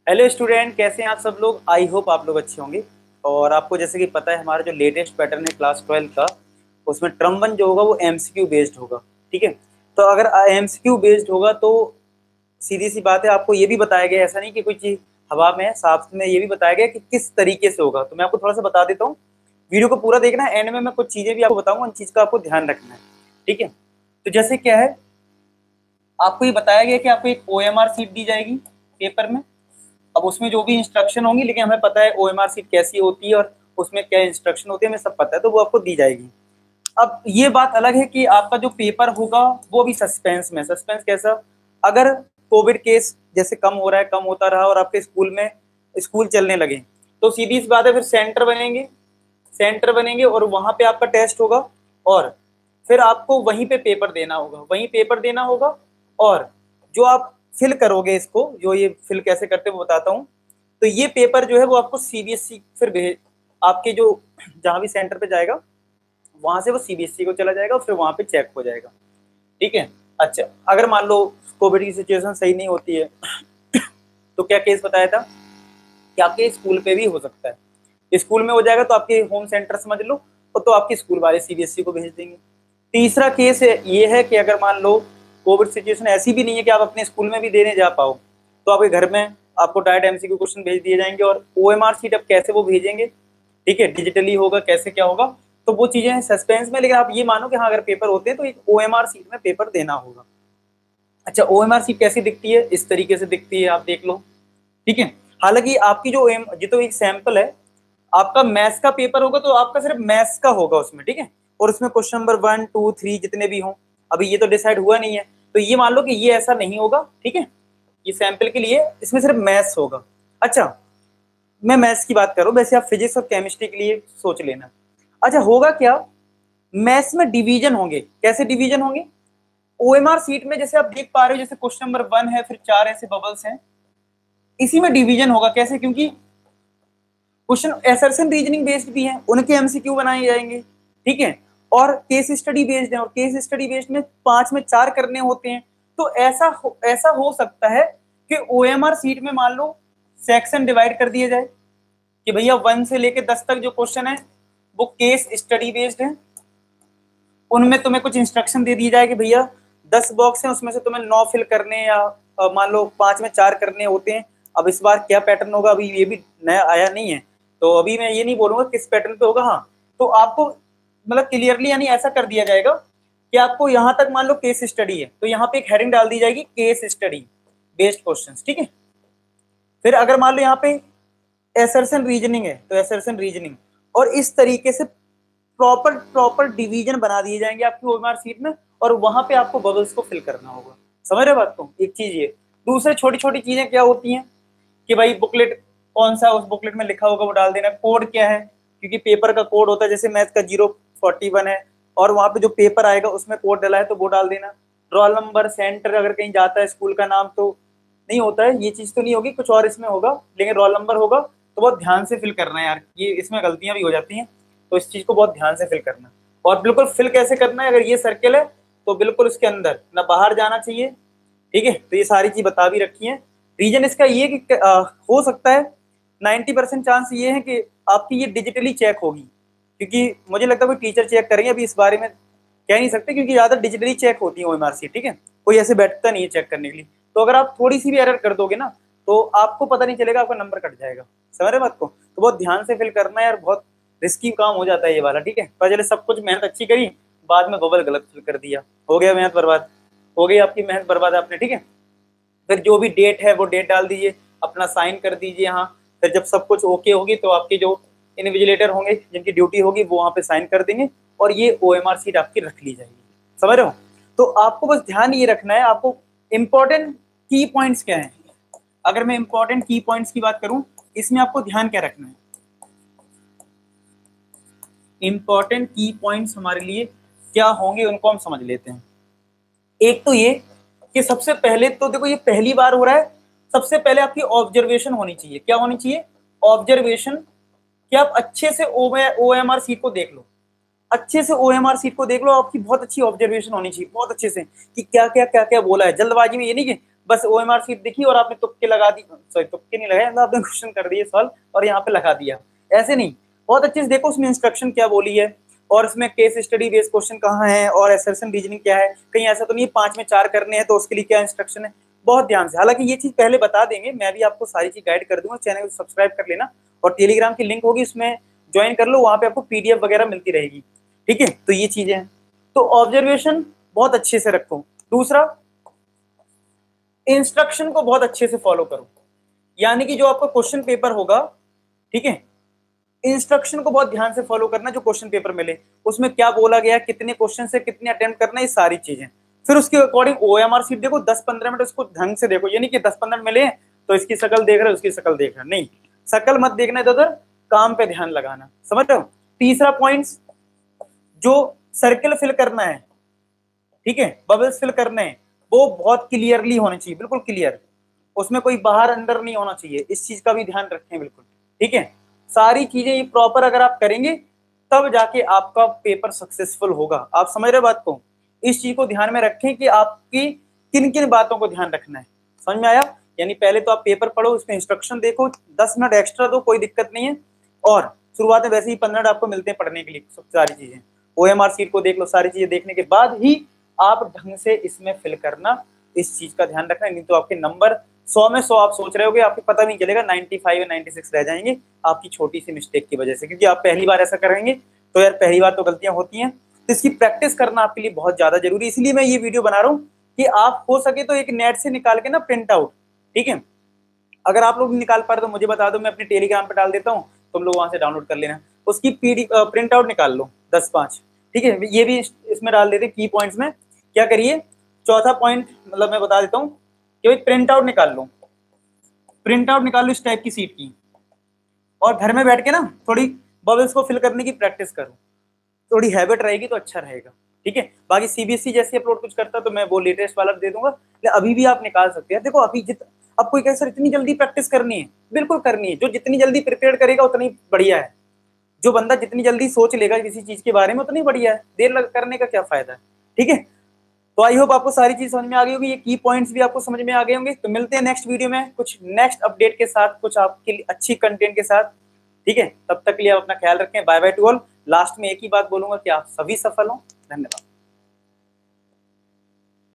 Hello student, कैसे हैं आप सब लोग। आई होप आप लोग अच्छे होंगे। और आपको जैसे कि पता है, हमारा जो लेटेस्ट पैटर्न है क्लास 12 का, उसमें टर्म 1 जो होगा वो एमसीक्यू बेस्ड होगा। ठीक है। तो अगर एमसीक्यू बेस्ड होगा तो सीधी सी बात है, आपको ये भी बताया गया है, ऐसा नहीं कि कोई चीज़ हवा में है, साफ में ये भी बताया गया है कि किस तरीके से होगा। तो मैं आपको थोड़ा सा बता देता हूँ, वीडियो को पूरा देखना है। एंड में मैं कुछ चीज़ें भी आपको बताऊंगा, उन चीज़ का आपको ध्यान रखना है। ठीक है। तो जैसे क्या है, आपको ये बताया गया कि आपको एक ओएमआर सीट दी जाएगी पेपर में। अब उसमें जो भी इंस्ट्रक्शन होंगी, लेकिन हमें पता है ओएमआर सीट कैसी होती है और उसमें क्या इंस्ट्रक्शन होती है, हमें सब पता है, तो वो आपको दी जाएगी। अब ये बात अलग है कि आपका जो पेपर होगा वो भी सस्पेंस में। सस्पेंस कैसा? अगर कोविड केस जैसे कम हो रहा है, कम होता रहा और आपके स्कूल में स्कूल चलने लगे, तो सीधी सी बात है, फिर सेंटर बनेंगे और वहां पे आपका टेस्ट होगा। और फिर आपको वहीं पे पेपर देना होगा, वहीं पेपर देना होगा। और जो आप फिल करोगे, इसको जो ये फिल कैसे करते हैं वो बताता हूँ। तो ये पेपर जो है वो आपको सीबीएसई फिर भेज, आपके जो जहाँ भी सेंटर पे जाएगा वहां से वो सीबीएसई को चला जाएगा और फिर वहां पे चेक हो जाएगा। ठीक है। अच्छा, अगर मान लो कोविड की सिचुएशन सही नहीं होती है तो क्या केस बताया था कि आपके स्कूल पे भी हो सकता है। स्कूल में हो जाएगा तो आपके होम सेंटर समझ लो, और तो आपके स्कूल वाले सीबीएसई को भेज देंगे। तीसरा केस है ये है कि अगर मान लो कोविड सिचुएशन ऐसी भी नहीं है कि आप अपने स्कूल में भी देने जा पाओ, तो आपके घर में आपको डायरेक्ट एमसीक्यू क्वेश्चन भेज दिए जाएंगे। और ओएमआर सीट अब कैसे वो भेजेंगे, ठीक है, डिजिटली होगा, कैसे क्या होगा, तो वो चीजें हैं सस्पेंस में। लेकिन आप ये मानो कि हाँ, अगर पेपर होते हैं तो एक ओएमआर सीट में पेपर देना होगा। अच्छा, ओएमआर सीट कैसी दिखती है? इस तरीके से दिखती है, आप देख लो। ठीक है। हालांकि आपकी जो एम ये तो एक सैंपल है, आपका मैथ्स का पेपर होगा तो आपका सिर्फ मैथ्स का होगा उसमें। ठीक है। और उसमें क्वेश्चन नंबर 1 2 3 जितने भी हों, अभी ये तो डिसाइड हुआ नहीं है, तो ये मान लो कि ये ऐसा नहीं होगा। ठीक है। ये सैंपल के लिए इसमें सिर्फ मैथ्स होगा। अच्छा, मैं मैथ्स की बात कर रहा हूँ, वैसे आप फिजिक्स और केमिस्ट्री के लिए सोच लेना। अच्छा, होगा क्या, मैथ्स में डिवीजन होंगे। कैसे डिवीजन होंगे? ओएमआर सीट में जैसे आप देख पा रहे हो, जैसे क्वेश्चन नंबर 1 है, फिर 4 ऐसे बबल्स हैं, इसी में डिवीजन होगा। कैसे? क्योंकि क्वेश्चन असर्शन रीजनिंग बेस्ड भी हैं, उनके एमसीक्यू बनाए जाएंगे। ठीक है। और केस स्टडी बेस्ड है, और केस स्टडी बेस्ड में 5 में 4 करने होते हैं। तो ऐसा हो सकता है कि ओएमआर सीट में मान लो सेक्शन डिवाइड कर दिए जाए कि भैया 1 से लेके 10 तक जो क्वेश्चन है वो केस स्टडी बेस्ड है। उनमें तुम्हें कुछ इंस्ट्रक्शन दे दी जाए कि भैया 10 बॉक्स हैं, उसमें से तुम्हें 9 फिल करने, या मान लो 5 में 4 करने होते हैं। अब इस बार क्या पैटर्न होगा, अभी ये भी नया आया नहीं है, तो अभी मैं ये नहीं बोलूंगा किस पैटर्न पे होगा। हाँ, तो आपको मतलब क्लियरली यानी ऐसा कर दिया जाएगा कि आपको यहाँ तक मान लो केस स्टडी है, तो यहाँ पे एक हेडिंग डाल दी जाएगी, केस स्टडी बेस्ड क्वेश्चन। ठीक है। फिर अगर मान लो यहाँ पे एसर्शन रीजनिंग है तो एसर्शन रीजनिंग, और इस तरीके से प्रॉपर प्रॉपर डिवीजन बना दिए जाएंगे आपकी ओएमआर सीट में, और वहां पे आपको बबल्स को फिल करना होगा। समझ रहे बात को? एक चीज ये। दूसरे छोटी छोटी चीजें क्या होती हैं कि भाई बुकलेट कौन सा उस बुकलेट में लिखा होगा वो डाल देना। कोड क्या है, क्योंकि पेपर का कोड होता है, जैसे मैथ का 041 है और वहां पे जो पेपर आएगा उसमें कोड डला है तो वो डाल देना। रोल नंबर, सेंटर, अगर कहीं जाता है स्कूल का नाम तो नहीं होता है, ये चीज तो नहीं होगी, कुछ और इसमें होगा, लेकिन रोल नंबर होगा। तो बहुत ध्यान से फिल करना है यार, ये इसमें गलतियां भी हो जाती हैं, तो इस चीज को बहुत ध्यान से फिल करना। और बिल्कुल फिल कैसे करना है, अगर ये सर्किल है तो बिल्कुल उसके अंदर ना बाहर जाना चाहिए। ठीक है। तो ये सारी चीज बता भी रखी है। रीजन इसका ये कि हो सकता है 90% चांस ये है कि आपकी ये डिजिटली चेक होगी, क्योंकि मुझे लगता है कोई टीचर चेक करेंगे, अभी इस बारे में कह नहीं सकते, क्योंकि ज्यादा डिजिटली चेक होती है ओएमआर सीट। ठीक है। कोई ऐसे बैठता नहीं है चेक करने के लिए। तो अगर आप थोड़ी सी भी एरर कर दोगे ना, तो आपको पता नहीं चलेगा, आपका नंबर कट जाएगा। समझ रहे बात को? तो बहुत ध्यान से फिल करना है यार, बहुत रिस्की काम हो जाता है ये वाला। ठीक है। पहले सब कुछ मेहनत अच्छी करी, बाद में बबल गलत फिल कर दिया, हो गया मेहनत बर्बाद, हो गई आपकी मेहनत बर्बाद आपने। ठीक है। फिर जो भी डेट है वो डेट डाल दीजिए, अपना साइन कर दीजिए यहाँ। फिर जब सब कुछ ओके होगी तो आपके जो इन्विजिलेटर होंगे जिनकी ड्यूटी होगी वो वहाँ पे साइन कर देंगे, और ये ओएमआर सीट आपकी रख ली जाएगी। समझ रहे हो? तो आपको बस ध्यान ये रखना है, आपको इंपॉर्टेंट की पॉइंट्स क्या है। अगर मैं इंपॉर्टेंट की पॉइंट्स की बात करूं, इसमें आपको ध्यान क्या रखना है, इंपॉर्टेंट की पॉइंट्स हमारे लिए क्या होंगे उनको हम समझ लेते हैं। एक तो ये कि सबसे पहले तो देखो, ये पहली बार हो रहा है, सबसे पहले आपकी ऑब्जर्वेशन होनी चाहिए। क्या होनी चाहिए? ऑब्जर्वेशन। कि आप अच्छे से ओएमआर सीट को देख लो, अच्छे से ओएमआर सीट को देख लो, आपकी बहुत अच्छी ऑब्जर्वेशन होनी चाहिए, बहुत अच्छे से, कि क्या क्या क्या क्या बोला है। जल्दबाजी में ये नहीं कि बस OMR शीट दिखी और आपने तुक्के लगा दी, सॉरी तुक्के नहीं लगाए, मतलब आपने क्वेश्चन कर दिए सॉल्व और यहाँ पे लगा दिया, ऐसे नहीं। बहुत अच्छे से देखो उसमें इंस्ट्रक्शन क्या बोली है, और इसमें केस स्टडी बेस्ड क्वेश्चन कहाँ है, और असर्शन रीजनिंग क्या है, कहीं ऐसा तो नहीं 5 में 4 करने हैं तो उसके लिए क्या इंस्ट्रक्शन है, बहुत ध्यान से। हालांकि ये चीज पहले बता देंगे, मैं भी आपको सारी चीज गाइड कर दूंगा, चैनल को सब्सक्राइब कर लेना, और टेलीग्राम की लिंक होगी उसमें ज्वाइन कर लो, वहां पे आपको PDF वगैरह मिलती रहेगी, ठीक है। तो ये चीजें हैं, तो ऑब्जर्वेशन बहुत अच्छे से रखो। दूसरा, इंस्ट्रक्शन को बहुत अच्छे से फॉलो करो, यानी कि जो आपका क्वेश्चन पेपर होगा, ठीक है, इंस्ट्रक्शन को बहुत ध्यान से फॉलो करना, जो क्वेश्चन पेपर मिले उसमें क्या बोला गया, कितने क्वेश्चन से कितने अटेम्प्ट करना, ये सारी चीजें। फिर उसके अकॉर्डिंग OMR शीट देखो, 10-15 मिनट उसको ढंग से देखो, यानी कि 10-15 मिनट मिले तो इसकी शक्ल देख रहे, उसकी शक्ल देख रहे, नहीं, शक्ल मत देखना इधर, काम पे ध्यान लगाना, समझ रहे हो। तीसरा पॉइंट, जो सर्किल फिल करना है, ठीक है, बबल्स फिल करने हैं, वो बहुत क्लियरली होने चाहिए, बिल्कुल क्लियर, उसमें कोई बाहर अंदर नहीं होना चाहिए, इस चीज का भी ध्यान रखें बिल्कुल, ठीक है। सारी चीजें ये प्रॉपर अगर आप करेंगे तब जाके आपका पेपर सक्सेसफुल होगा, आप समझ रहे बात को। इस चीज को ध्यान में रखें कि आपकी किन किन बातों को ध्यान रखना है, समझ में आया। यानी पहले तो आप पेपर पढ़ो, उसमें इंस्ट्रक्शन देखो, 10 मिनट एक्स्ट्रा दो, कोई दिक्कत नहीं है, और शुरुआत में वैसे ही 15 मिनट आपको मिलते हैं पढ़ने के लिए सब सारी चीजें, OMR शीट को देख लो, सारी चीजें देखने के बाद ही आप ढंग से इसमें फिल करना, इस चीज का ध्यान रखना, नहीं तो आपके नंबर 100 में 100 आप सोच रहे होगे, आपको पता नहीं चलेगा 95 या 96 रह जाएंगे, आपकी छोटी सी मिस्टेक की वजह से, क्योंकि आप पहली बार ऐसा करेंगे तो यार पहली बार तो गलतियां होती हैं, तो इसकी प्रैक्टिस करना आपके लिए बहुत ज्यादा जरूरी है। इसलिए मैं ये वीडियो बना रहा हूँ कि आप हो सके तो एक नेट से निकाल के ना प्रिंट आउट, ठीक है, अगर आप लोग निकाल पा रहे तो मुझे बता दो, मैं अपने टेलीग्राम पे डाल देता हूँ, तुम लोग वहां से डाउनलोड कर लेना, उसकी प्रिंट आउट निकाल लो 10-5, ठीक है। ये भी इसमें डाल देते की पॉइंट्स में, क्या करिए, चौथा पॉइंट मतलब मैं बता देता हूँ कि भाई प्रिंट आउट निकाल लो, प्रिंट आउट निकाल लो इस टाइप की सीट की, और घर में बैठ के ना थोड़ी बबल्स को फिल करने की प्रैक्टिस करो, थोड़ी हैबिट रहेगी तो अच्छा रहेगा, ठीक है। बाकी CBSE जैसे अपलोड कुछ करता तो मैं वो लेटेस्ट वाला दे दूंगा, लेकिन अभी भी आप निकाल सकते हैं। देखो अभी अब कोई कहे सर इतनी जल्दी प्रैक्टिस करनी है, बिल्कुल करनी है, जो जितनी जल्दी प्रिपेयर करेगा उतनी बढ़िया है, जो बंदा जितनी जल्दी सोच लेगा किसी चीज के बारे में उतनी बढ़िया है, देर करने का क्या फायदा है, ठीक है। तो आई होप आपको सारी चीज समझ में आ गई होगी, ये की पॉइंट्स भी आपको समझ में आ गए होंगे। तो मिलते हैं नेक्स्ट वीडियो में कुछ नेक्स्ट अपडेट के साथ, कुछ आपके लिए अच्छी कंटेंट के साथ, ठीक है। तब तक के लिए आप अपना ख्याल रखें, bye bye to all. Last में एक ही बात बोलूंगा कि आप सभी सफल हों, धन्यवाद।